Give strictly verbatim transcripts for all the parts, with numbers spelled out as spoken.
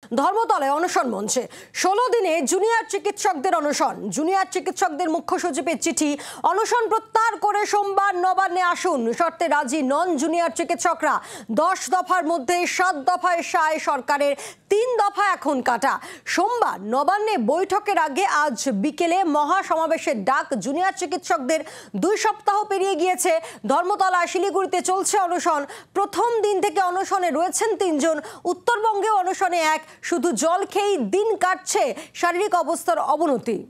ধর্মতলায় অনশন মঞ্চে ষোলো দিনে জুনিয়র চিকিৎসকদের অনশন। জুনিয়র চিকিৎসকদের মুখ্য সচিবের চিঠি, অনশন প্রত্যাহার করে সোমবার নবান্নে আসুন। শর্তে রাজি নন জুনিয়র চিকিৎসকরা। দশ দফার মধ্যে সাত দফায় সায় সরকারের, তিন দফা এখন কাটা। সোমবার নবান্নে বৈঠকের আগে আজ বিকেলে মহা সমাবেশের ডাক জুনিয়র চিকিৎসকদের। দুই সপ্তাহ পেরিয়ে গিয়েছে। ধর্মতলা শিলিগুড়িতে চলছে অনশন। প্রথম দিন থেকে অনশনে রয়েছেন তিনজন। উত্তরবঙ্গেও অনশনে এক। শুধু জল খেয়েই দিন কাটছে, শারীরিক অবস্থার অবনতি।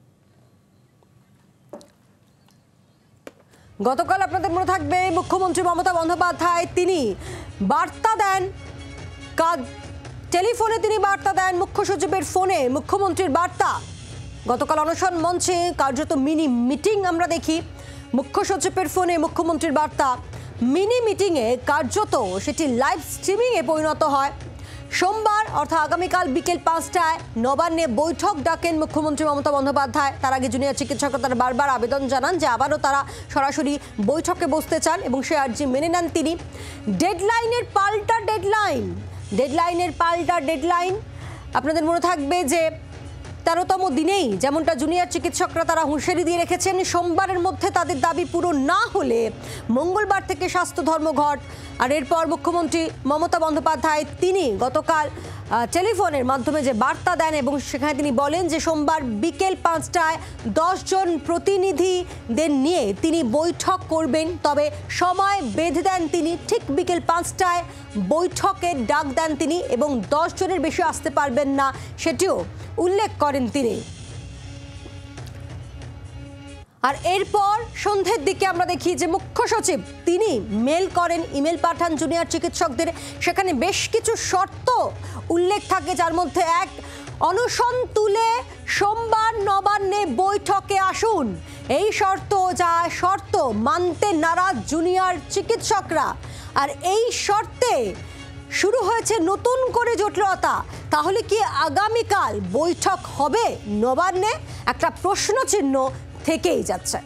গতকাল আপনাদের মনে থাকবে মুখ্যমন্ত্রী মমতা বন্দ্যোপাধ্যায় তিনি বার্তা দেন, টেলিফোনে তিনি বার্তা দেন, মুখ্য সচিবের ফোনে মুখ্যমন্ত্রীর বার্তা। গতকাল অনশন মঞ্চে কার্যত মিনি মিটিং আমরা দেখি। মুখ্য সচিবের ফোনে মুখ্যমন্ত্রীর বার্তা, মিনি মিটিংয়ে কার্যত সেটি লাইভ স্ট্রিমিংয়ে পরিণত হয়। সোমবার অর্থাৎ আগামীকাল বিকেল পাঁচটায় নবান্নে বৈঠক ডাকেন মুখ্যমন্ত্রী মমতা বন্দ্যোপাধ্যায়। তার আগে জুনিয়র চিকিৎসকরা তারা বারবার আবেদন জানান যে আবারও তারা সরাসরি বৈঠকে বসতে চান এবং সে আর্জি মেনে নেন তিনি। ডেডলাইনের পাল্টা ডেডলাইন ডেডলাইনের পাল্টা ডেডলাইন আপনাদের মনে থাকবে যে তেরোতম দিনেই যেমনটা জুনিয়র চিকিৎসকরা তারা হুঁশিয়ারি দিয়ে রেখেছেন, সোমবারের মধ্যে তাদের দাবি পূরণ না হলে মঙ্গলবার থেকে স্বাস্থ্য ধর্মঘট। আর এরপর মুখ্যমন্ত্রী মমতা বন্দ্যোপাধ্যায় তিনি গতকাল টেলিফোনের মাধ্যমে যে বার্তা দেন এবং সেখানে তিনি বলেন যে সোমবার বিকেল পাঁচটায় দশজন প্রতিনিধিদের নিয়ে তিনি বৈঠক করবেন। তবে সময় বেঁধে দেন তিনি, ঠিক বিকেল পাঁচটায় বৈঠকের ডাক দেন তিনি এবং দশ জনের বেশি আসতে পারবেন না সেটিও উল্লেখ করেন তিনি। আর এরপর সন্ধ্যের দিকে আমরা দেখি যে মুখ্য সচিব তিনি মেল করেন, ইমেল পাঠান জুনিয়র চিকিৎসকদের। সেখানে বেশ কিছু শর্ত উল্লেখ থাকে, যার মধ্যে এক, অনশন তুলে সোমবার নবান্নে বৈঠকে আসুন। এই শর্ত যা শর্ত মানতে নারাজ জুনিয়র চিকিৎসকরা। আর এই শর্তে শুরু হয়েছে নতুন করে জটিলতা। তাহলে কি আগামীকাল বৈঠক হবে নবান্নে? একটা প্রশ্নচিহ্ন থেকেই যাচ্ছে।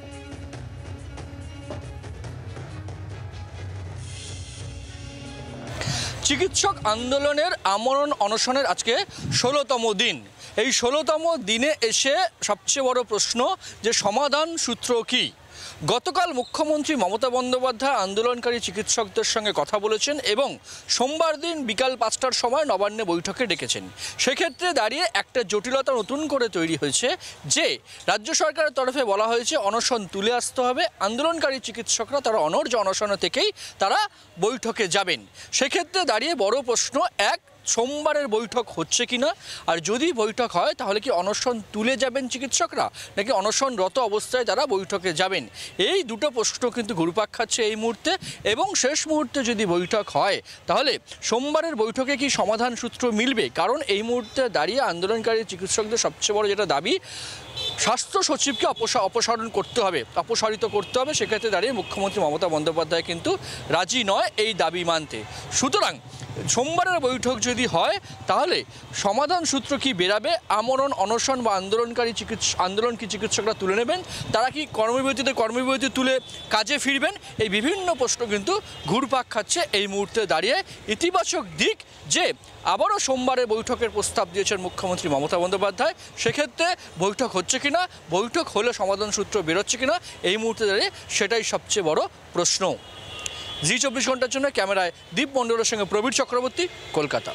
চিকিৎসক আন্দোলনের আমরণ অনশনের আজকে ষোলোতম দিন। এই ষোলোতম দিনে এসে সবচেয়ে বড় প্রশ্ন যে সমাধান সূত্র কি। গতকাল মুখ্যমন্ত্রী মমতা বন্দ্যোপাধ্যায় আন্দোলনকারী চিকিৎসকদের সঙ্গে কথা বলেছেন এবং সোমবার দিন বিকাল পাঁচটার সময় নবান্নে বৈঠকে ডেকেছেন। সেক্ষেত্রে দাঁড়িয়ে একটা জটিলতা নতুন করে তৈরি হয়েছে যে রাজ্য সরকারের তরফে বলা হয়েছে অনশন তুলে আসতে হবে। আন্দোলনকারী চিকিৎসকরা তারা অনর্য অনশনে থেকেই তারা বৈঠকে যাবেন। সেক্ষেত্রে দাঁড়িয়ে বড় প্রশ্ন, এক, সোমবারের বৈঠক হচ্ছে কিনা, আর যদি বৈঠক হয় তাহলে কি অনশন তুলে যাবেন চিকিৎসকরা নাকি অনশনরত অবস্থায় তারা বৈঠকে যাবেন? এই দুটো প্রশ্ন কিন্তু ঘুরপাক খাচ্ছে এই মুহূর্তে। এবং শেষ মুহূর্তে যদি বৈঠক হয় তাহলে সোমবারের বৈঠকে কি সমাধান সূত্র মিলবে? কারণ এই মুহূর্তে দাঁড়িয়ে আন্দোলনকারী চিকিৎসকদের সবচেয়ে বড় যেটা দাবি, স্বাস্থ্য সচিবকে অপসারণ করতে হবে, অপসারিত করতে হবে। সেক্ষেত্রে দাঁড়িয়ে মুখ্যমন্ত্রী মমতা বন্দ্যোপাধ্যায় কিন্তু রাজি নয় এই দাবি মানতে। সুতরাং সোমবারের বৈঠক যদি হয় তাহলে সমাধান সূত্র কি বেরাবে? আমরণ অনশন বা আন্দোলনকারী চিকিৎসক আন্দোলন কি চিকিৎসকরা তুলে নেবেন? তারা কি কর্মবিরতিতে কর্মবিরতি তুলে কাজে ফিরবেন? এই বিভিন্ন প্রশ্ন কিন্তু ঘুরপাক খাচ্ছে এই মুহূর্তে দাঁড়িয়ে। ইতিবাচক দিক যে আবারও সোমবারে বৈঠকের প্রস্তাব দিয়েছেন মুখ্যমন্ত্রী মমতা বন্দ্যোপাধ্যায়। সেক্ষেত্রে বৈঠক হচ্ছে কিনা, বৈঠক হলে সমাধান সূত্র বেরোচ্ছে কিনা এই মুহূর্তে দাঁড়িয়ে সেটাই সবচেয়ে বড় প্রশ্ন। জি চব্বিশ ঘন্টার জন্য ক্যামেরায় দীপ মণ্ডলের সঙ্গে প্রবীর চক্রবর্তী, কলকাতা।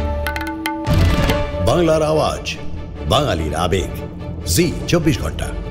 বাংলার আওয়াজ, বাঙালির আবেগ, জি চব্বিশ ঘন্টা।